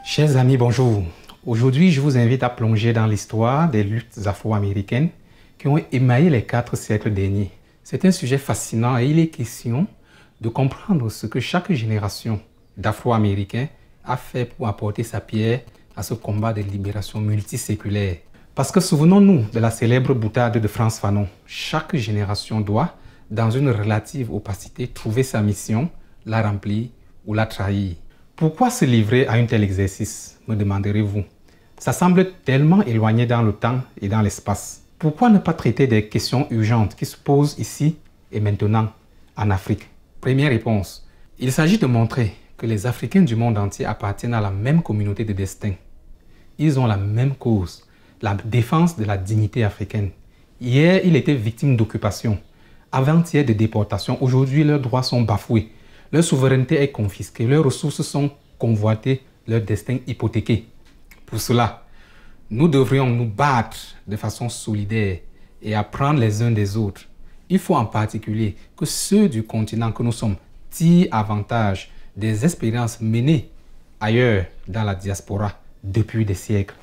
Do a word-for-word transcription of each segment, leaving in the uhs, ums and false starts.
Chers amis, bonjour. Aujourd'hui, je vous invite à plonger dans l'histoire des luttes afro-américaines qui ont émaillé les quatre siècles derniers. C'est un sujet fascinant et il est question de comprendre ce que chaque génération d'Afro-Américains a fait pour apporter sa pierre à ce combat de libération multiséculaire. Parce que souvenons-nous de la célèbre boutade de Frantz Fanon. Chaque génération doit, dans une relative opacité, trouver sa mission, la remplir ou la trahir. Pourquoi se livrer à un tel exercice, me demanderez-vous? Ça semble tellement éloigné dans le temps et dans l'espace. Pourquoi ne pas traiter des questions urgentes qui se posent ici et maintenant en Afrique? Première réponse, il s'agit de montrer que les Africains du monde entier appartiennent à la même communauté de destin. Ils ont la même cause, la défense de la dignité africaine. Hier, ils étaient victimes d'occupation. Avant-hier de déportation, aujourd'hui leurs droits sont bafoués. Leur souveraineté est confisquée, leurs ressources sont convoitées, leur destin hypothéqué. Pour cela, nous devrions nous battre de façon solidaire et apprendre les uns des autres. Il faut en particulier que ceux du continent que nous sommes tirent avantage des expériences menées ailleurs dans la diaspora depuis des siècles.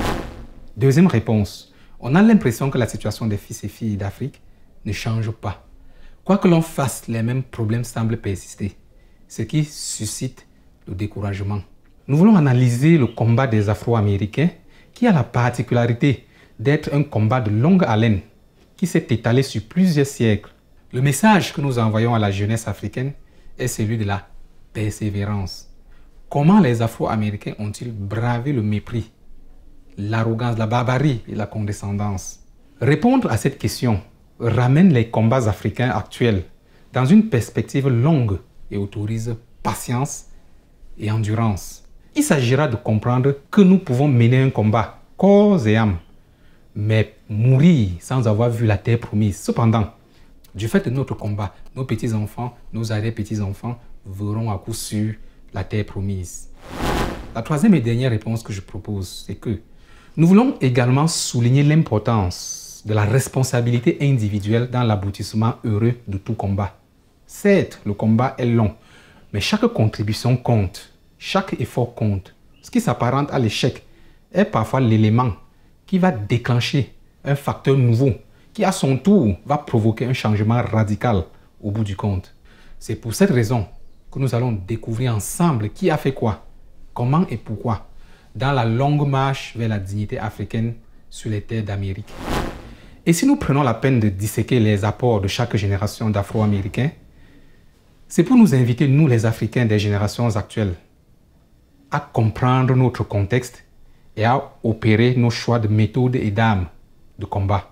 Deuxième réponse, on a l'impression que la situation des fils et filles d'Afrique ne change pas. Quoi que l'on fasse, les mêmes problèmes semblent persister, ce qui suscite le découragement. Nous voulons analyser le combat des Afro-Américains qui a la particularité d'être un combat de longue haleine qui s'est étalé sur plusieurs siècles. Le message que nous envoyons à la jeunesse africaine est celui de la persévérance. Comment les Afro-Américains ont-ils bravé le mépris, l'arrogance, la barbarie et la condescendance? Répondre à cette question ramène les combats africains actuels dans une perspective longue et autorise patience et endurance. Il s'agira de comprendre que nous pouvons mener un combat corps et âme, mais mourir sans avoir vu la terre promise. Cependant, du fait de notre combat, nos petits-enfants, nos arrière-petits-enfants verront à coup sûr la terre promise. La troisième et dernière réponse que je propose, c'est que nous voulons également souligner l'importance de la responsabilité individuelle dans l'aboutissement heureux de tout combat. Certes, le combat est long, mais chaque contribution compte, chaque effort compte. Ce qui s'apparente à l'échec est parfois l'élément qui va déclencher un facteur nouveau, qui à son tour va provoquer un changement radical au bout du compte. C'est pour cette raison que nous allons découvrir ensemble qui a fait quoi, comment et pourquoi, dans la longue marche vers la dignité africaine sur les terres d'Amérique. Et si nous prenons la peine de disséquer les apports de chaque génération d'Afro-Américains, c'est pour nous inviter, nous les Africains des générations actuelles, à comprendre notre contexte et à opérer nos choix de méthode et d'âme de combat.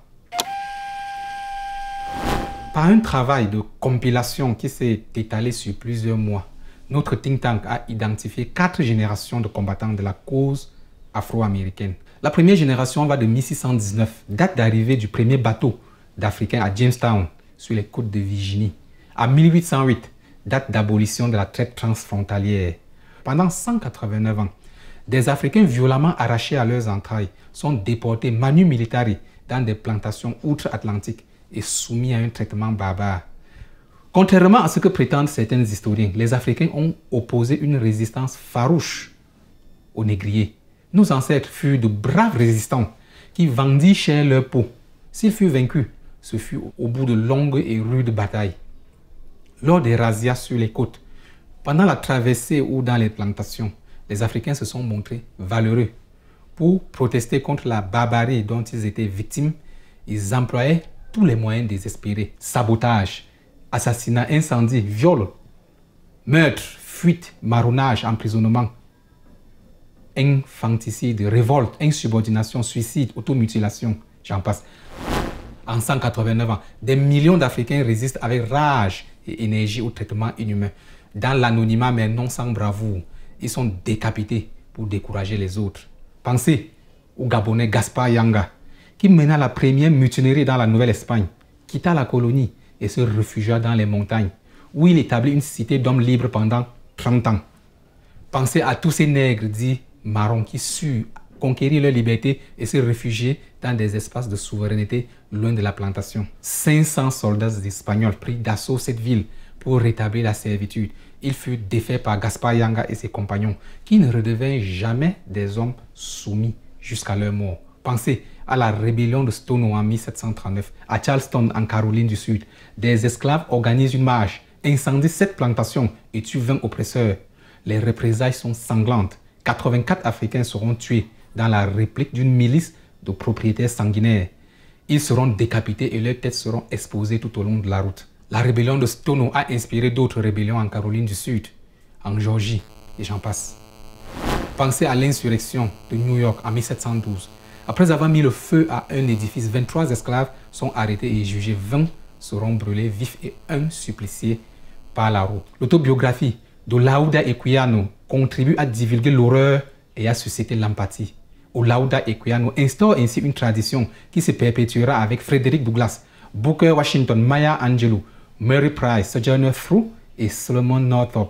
Par un travail de compilation qui s'est étalé sur plusieurs mois, notre think tank a identifié quatre générations de combattants de la cause afro-américaine. La première génération va de mille six cent dix-neuf, date d'arrivée du premier bateau d'Africains à Jamestown, sur les côtes de Virginie, à mille huit cent huit, date d'abolition de la traite transfrontalière. Pendant cent quatre-vingt-neuf ans, des Africains violemment arrachés à leurs entrailles sont déportés manu militari dans des plantations outre-Atlantique et soumis à un traitement barbare. Contrairement à ce que prétendent certains historiens, les Africains ont opposé une résistance farouche aux négriers. Nos ancêtres furent de braves résistants qui vendirent cher leur peau. S'ils furent vaincus, ce fut au bout de longues et rudes batailles. Lors des razzias sur les côtes, pendant la traversée ou dans les plantations, les Africains se sont montrés valeureux. Pour protester contre la barbarie dont ils étaient victimes, ils employaient tous les moyens désespérés. Sabotage, assassinat, incendie, viol, meurtre, fuite, marronnage, emprisonnement, infanticide, révolte, insubordination, suicide, automutilation, j'en passe. En cent quatre-vingt-neuf ans, des millions d'Africains résistent avec rage et énergie au traitement inhumain. Dans l'anonymat mais non sans bravoure, ils sont décapités pour décourager les autres. Pensez au Gabonais Gaspard Yanga, qui mena la première mutinerie dans la Nouvelle-Espagne, quitta la colonie et se réfugia dans les montagnes, où il établit une cité d'hommes libres pendant trente ans. Pensez à tous ces nègres dits marrons qui surent conquérir leur liberté et se réfugier dans des espaces de souveraineté loin de la plantation. cinq cents soldats espagnols prirent d'assaut cette ville pour rétablir la servitude. il fut défait par Gaspard Yanga et ses compagnons, qui ne redevinrent jamais des hommes soumis jusqu'à leur mort. Pensez à la rébellion de Stono en mille sept cent trente-neuf, à Charleston en Caroline du Sud. Des esclaves organisent une marche, incendient sept plantations et tuent vingt oppresseurs. Les représailles sont sanglantes. quatre-vingt-quatre Africains seront tués dans la réplique d'une milice de propriétaires sanguinaires. Ils seront décapités et leurs têtes seront exposées tout au long de la route. La rébellion de Stono a inspiré d'autres rébellions en Caroline du Sud, en Géorgie, et j'en passe. Pensez à l'insurrection de New York en mille sept cent douze. Après avoir mis le feu à un édifice, vingt-trois esclaves sont arrêtés et jugés. vingt seront brûlés vifs et un supplicié par la roue. L'autobiographie d'Olaudah Equiano contribue à divulguer l'horreur et à susciter l'empathie. Olaudah Equiano instaure ainsi une tradition qui se perpétuera avec Frederick Douglass, Booker Washington, Maya Angelou, Mary Price, Sojourner Truth et Solomon Northup.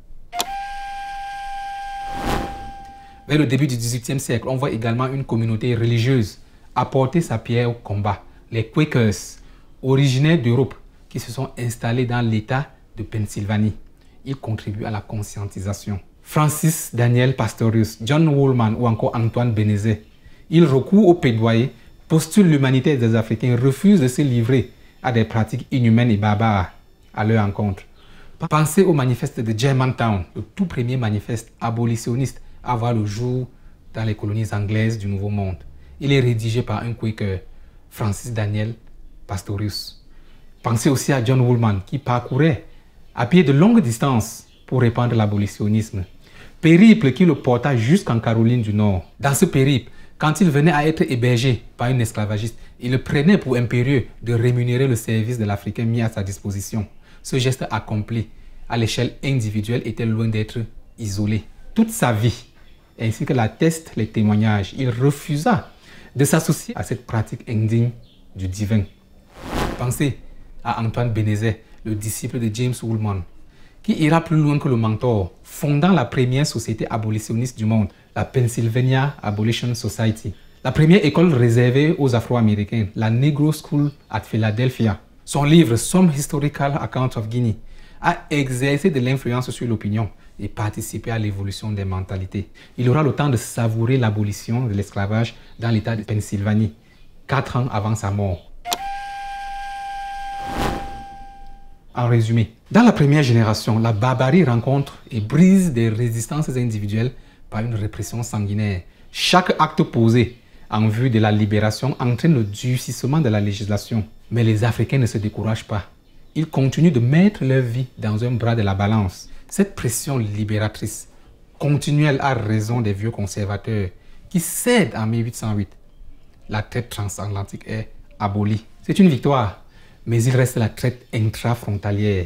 Vers le début du dix-huitième siècle, on voit également une communauté religieuse apporter sa pierre au combat. Les Quakers, originaires d'Europe, qui se sont installés dans l'État de Pennsylvanie. Ils contribuent à la conscientisation. Francis Daniel Pastorius, John Woolman ou encore Antoine Benezet. Ils recourent au plaidoyer, postulent l'humanité des Africains, refusent de se livrer à des pratiques inhumaines et barbares à leur encontre. Pensez au manifeste de Germantown, le tout premier manifeste abolitionniste à voir le jour dans les colonies anglaises du Nouveau Monde. Il est rédigé par un Quaker, Francis Daniel Pastorius. Pensez aussi à John Woolman qui parcourait à pied de longues distances pour répandre l'abolitionnisme. Périple qui le porta jusqu'en Caroline du Nord. Dans ce périple, quand il venait à être hébergé par un esclavagiste, il le prenait pour impérieux de rémunérer le service de l'Africain mis à sa disposition. Ce geste accompli à l'échelle individuelle était loin d'être isolé. Toute sa vie, ainsi que l'attestent les témoignages, il refusa de s'associer à cette pratique indigne du divin. Pensez à Antoine Benezet, le disciple de James Woolman, qui ira plus loin que le mentor, fondant la première société abolitionniste du monde, la Pennsylvania Abolition Society. La première école réservée aux Afro-Américains, la Negro School at Philadelphia. Son livre Some Historical Account of Guinea a exercé de l'influence sur l'opinion et participé à l'évolution des mentalités. Il aura le temps de savourer l'abolition de l'esclavage dans l'État de Pennsylvanie, quatre ans avant sa mort. En résumé, dans la première génération, la barbarie rencontre et brise des résistances individuelles par une répression sanguinaire. Chaque acte posé en vue de la libération entraîne le durcissement de la législation. Mais les Africains ne se découragent pas. Ils continuent de mettre leur vie dans un bras de la balance. Cette pression libératrice continuelle a raison des vieux conservateurs qui cèdent en mille huit cent huit. La traite transatlantique est abolie. C'est une victoire. Mais il reste la traite intrafrontalière.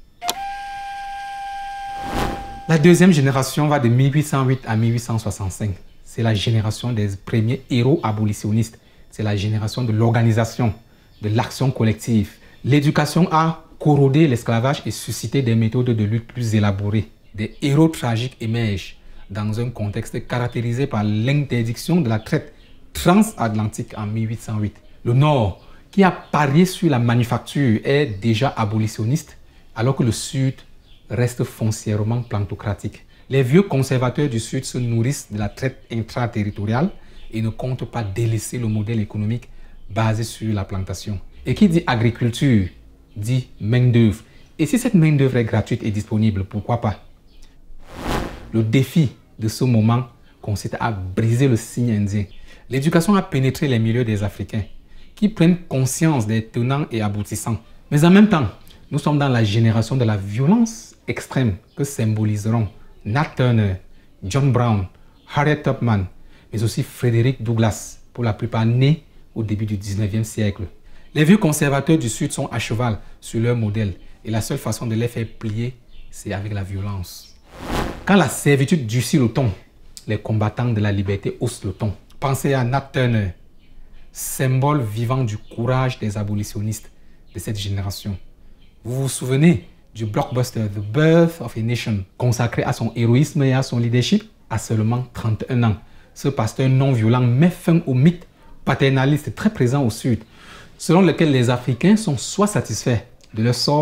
La deuxième génération va de mille huit cent huit à mille huit cent soixante-cinq. C'est la génération des premiers héros abolitionnistes. C'est la génération de l'organisation, de l'action collective. L'éducation a corrodé l'esclavage et suscité des méthodes de lutte plus élaborées. Des héros tragiques émergent dans un contexte caractérisé par l'interdiction de la traite transatlantique en mille huit cent huit. Le Nord, qui a parié sur la manufacture, est déjà abolitionniste, alors que le Sud reste foncièrement plantocratique. Les vieux conservateurs du Sud se nourrissent de la traite intraterritoriale et ne comptent pas délaisser le modèle économique basé sur la plantation. Et qui dit agriculture, dit main-d'œuvre. Et si cette main-d'œuvre est gratuite et disponible, pourquoi pas? Le défi de ce moment consiste à briser le signe indien. L'éducation a pénétré les milieux des Africains, qui prennent conscience des tenants et aboutissants. Mais en même temps, nous sommes dans la génération de la violence extrême que symboliseront Nat Turner, John Brown, Harriet Tubman, mais aussi Frederick Douglass, pour la plupart nés au début du dix-neuvième siècle. Les vieux conservateurs du Sud sont à cheval sur leur modèle et la seule façon de les faire plier, c'est avec la violence. Quand la servitude durcit le ton, les combattants de la liberté haussent le ton. Pensez à Nat Turner, symbole vivant du courage des abolitionnistes de cette génération. Vous vous souvenez du blockbuster The Birth of a Nation, consacré à son héroïsme et à son leadership? À seulement trente et un ans, ce pasteur non-violent met fin au mythe paternaliste très présent au Sud, selon lequel les Africains sont soit satisfaits de leur sort,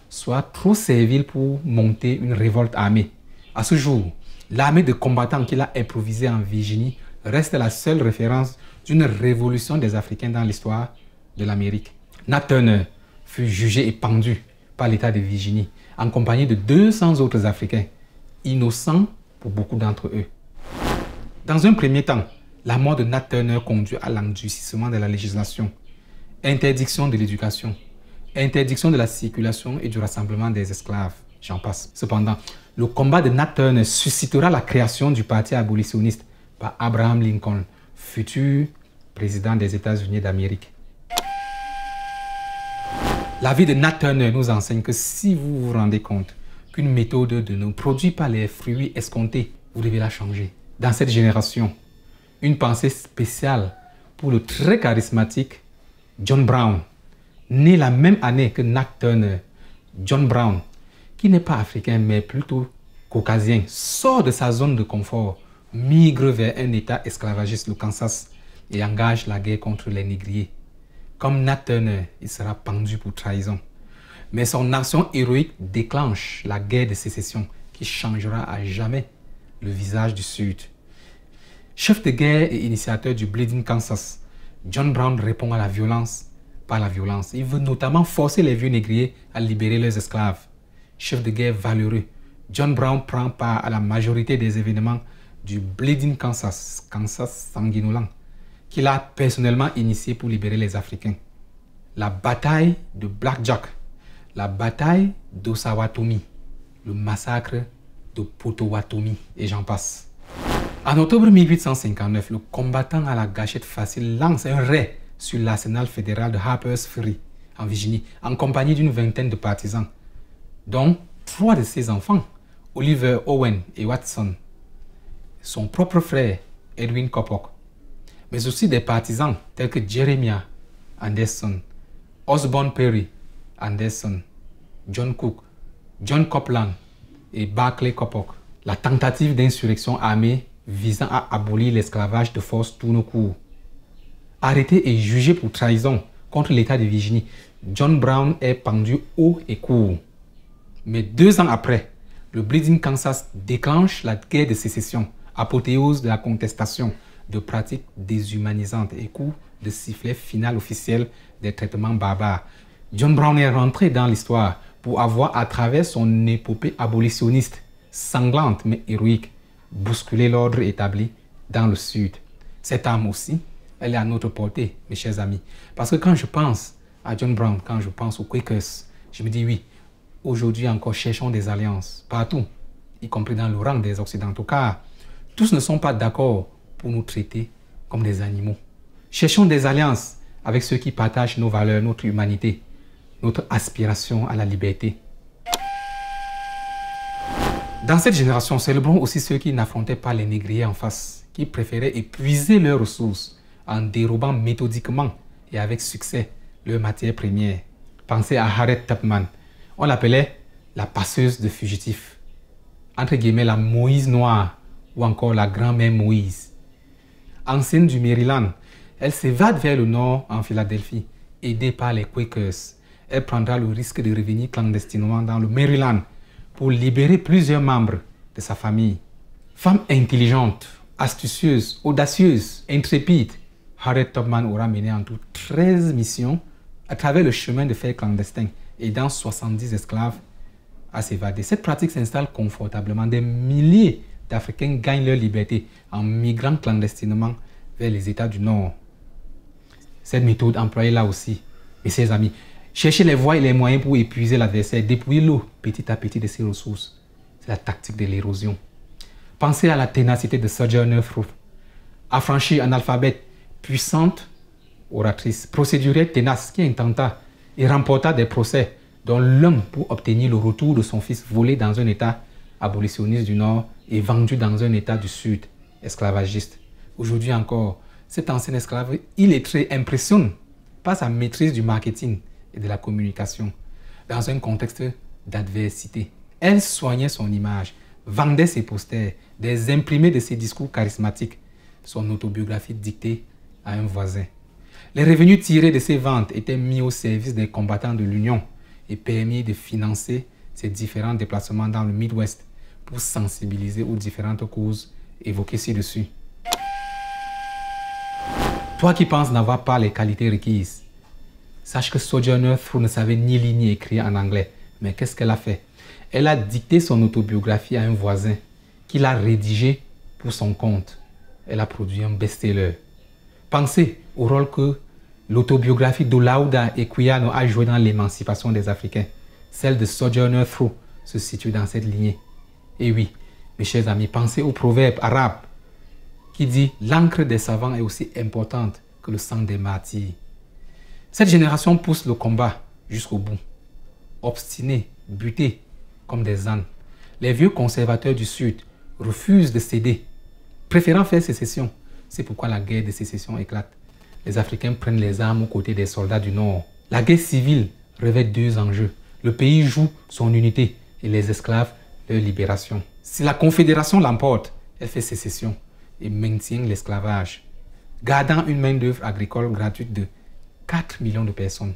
soit trop servile pour monter une révolte armée. À ce jour, l'armée de combattants qu'il a improvisée en Virginie reste la seule référence d'une révolution des Africains dans l'histoire de l'Amérique. Nat Turner fut jugé et pendu par l'État de Virginie en compagnie de deux cents autres Africains, innocents pour beaucoup d'entre eux. Dans un premier temps, la mort de Nat Turner conduit à l'endurcissement de la législation, interdiction de l'éducation, interdiction de la circulation et du rassemblement des esclaves, j'en passe. Cependant, le combat de Nat Turner suscitera la création du parti abolitionniste par Abraham Lincoln, futur président des États-Unis d'Amérique. La vie de Nat Turner nous enseigne que si vous vous rendez compte qu'une méthode ne produit pas les fruits escomptés, vous devez la changer. Dans cette génération, une pensée spéciale pour le très charismatique John Brown, né la même année que Nat Turner. John Brown, qui n'est pas africain mais plutôt caucasien, sort de sa zone de confort, migre vers un État esclavagiste, le Kansas, et engage la guerre contre les négriers. Comme Nat Turner, il sera pendu pour trahison. Mais son action héroïque déclenche la guerre de sécession qui changera à jamais le visage du Sud. Chef de guerre et initiateur du Bleeding Kansas, John Brown répond à la violence par la violence. Il veut notamment forcer les vieux négriers à libérer leurs esclaves. Chef de guerre valeureux, John Brown prend part à la majorité des événements du Bleeding Kansas, Kansas sanguinolent, qu'il a personnellement initié pour libérer les Africains. La bataille de Black Jack, la bataille d'Osawatomie, le massacre de Potawatomi, et j'en passe. En octobre mille huit cent cinquante-neuf, le combattant à la gâchette facile lance un raid sur l'arsenal fédéral de Harper's Ferry, en Virginie, en compagnie d'une vingtaine de partisans, dont trois de ses enfants, Oliver, Owen et Watson, son propre frère, Edwin Coppock, mais aussi des partisans tels que Jeremiah Anderson, Osborne Perry Anderson, John Cook, John Copeland et Barclay Coppock. La tentative d'insurrection armée visant à abolir l'esclavage de force tourne court. Arrêté et jugé pour trahison contre l'État de Virginie, John Brown est pendu haut et court. Mais deux ans après, le Bleeding Kansas déclenche la guerre de sécession, apothéose de la contestation de pratiques déshumanisantes et coup de sifflet final officiel des traitements barbares. John Brown est rentré dans l'histoire pour avoir, à travers son épopée abolitionniste, sanglante mais héroïque, bousculé l'ordre établi dans le Sud. Cette arme aussi, elle est à notre portée, mes chers amis. Parce que quand je pense à John Brown, quand je pense aux Quakers, je me dis oui, aujourd'hui encore, cherchons des alliances partout, y compris dans le rang des Occidentaux, car tous ne sont pas d'accord pour nous traiter comme des animaux. Cherchons des alliances avec ceux qui partagent nos valeurs, notre humanité, notre aspiration à la liberté. Dans cette génération, célébrons aussi ceux qui n'affrontaient pas les négriers en face, qui préféraient épuiser leurs ressources en dérobant méthodiquement et avec succès leurs matières premières. Pensez à Harriet Tubman. On l'appelait la passeuse de fugitifs. Entre guillemets, la Moïse noire ou encore la grand-mère Moïse. Ancienne du Maryland, elle s'évade vers le nord en Philadelphie, aidée par les Quakers. Elle prendra le risque de revenir clandestinement dans le Maryland pour libérer plusieurs membres de sa famille. Femme intelligente, astucieuse, audacieuse, intrépide, Harriet Tubman aura mené en tout treize missions à travers le chemin de fer clandestin, aidant soixante-dix esclaves à s'évader. Cette pratique s'installe confortablement. Des milliers d'Africains gagnent leur liberté en migrant clandestinement vers les États du Nord. Cette méthode employée là aussi, mes chers amis, chercher les voies et les moyens pour épuiser l'adversaire, dépouiller l'eau petit à petit de ses ressources. C'est la tactique de l'érosion. Pensez à la ténacité de Sojourner Truth. Affranchie, analphabète, puissante oratrice, procédurière ténace qui intenta et remporta des procès, dont l'un pour obtenir le retour de son fils volé dans un État abolitionniste du Nord et vendu dans un État du Sud, esclavagiste. Aujourd'hui encore, cet ancien esclave illettré impressionne par sa maîtrise du marketing et de la communication dans un contexte d'adversité. Elle soignait son image, vendait ses posters, des imprimés de ses discours charismatiques, son autobiographie dictée à un voisin. Les revenus tirés de ces ventes étaient mis au service des combattants de l'Union et permis de financer ces différents déplacements dans le Midwest pour sensibiliser aux différentes causes évoquées ci-dessus. Toi qui penses n'avoir pas les qualités requises, sache que Sojourner Truth ne savait ni lire ni écrire en anglais. Mais qu'est-ce qu'elle a fait? Elle a dicté son autobiographie à un voisin qui l'a rédigée pour son compte. Elle a produit un best-seller. Pensez au rôle que l'autobiographie d'Olaudah Equiano a joué dans l'émancipation des Africains. Celle de Sojourner Truth se situe dans cette lignée. Et oui, mes chers amis, pensez au proverbe arabe qui dit « L'encre des savants est aussi importante que le sang des martyrs ». Cette génération pousse le combat jusqu'au bout. Obstinés, butés comme des ânes, les vieux conservateurs du Sud refusent de céder, préférant faire sécession. C'est pourquoi la guerre de sécession éclate. Les Africains prennent les armes aux côtés des soldats du Nord. La guerre civile revêt deux enjeux. Le pays joue son unité et les esclaves leur libération. Si la Confédération l'emporte, elle fait sécession et maintient l'esclavage, gardant une main-d'œuvre agricole gratuite de quatre millions de personnes.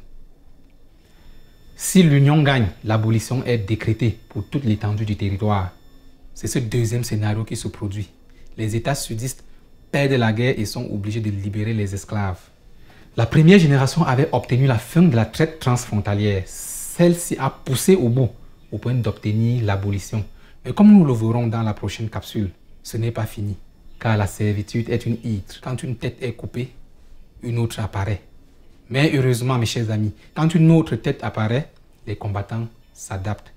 Si l'Union gagne, l'abolition est décrétée pour toute l'étendue du territoire. C'est ce deuxième scénario qui se produit. Les États sudistes perdent la guerre et sont obligés de libérer les esclaves. La première génération avait obtenu la fin de la traite transfrontalière. Celle-ci a poussé au bout, au point d'obtenir l'abolition. Mais comme nous le verrons dans la prochaine capsule, ce n'est pas fini. Car la servitude est une hydre. Quand une tête est coupée, une autre apparaît. Mais heureusement, mes chers amis, quand une autre tête apparaît, les combattants s'adaptent.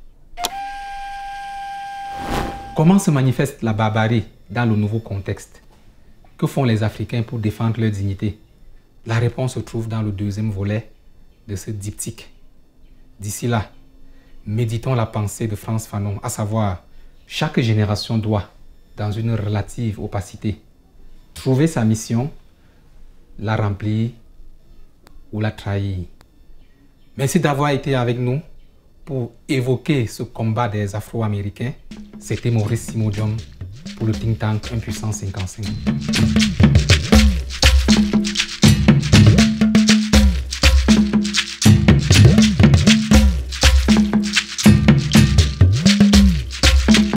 Comment se manifeste la barbarie dans le nouveau contexte? Que font les Africains pour défendre leur dignité? La réponse se trouve dans le deuxième volet de ce diptyque. D'ici là, méditons la pensée de Frantz Fanon, à savoir, chaque génération doit, dans une relative opacité, trouver sa mission, la remplir ou la trahir. Merci d'avoir été avec nous pour évoquer ce combat des Afro-Américains. C'était Maurice Simodium pour le think tank un puissant cinquante-cinq.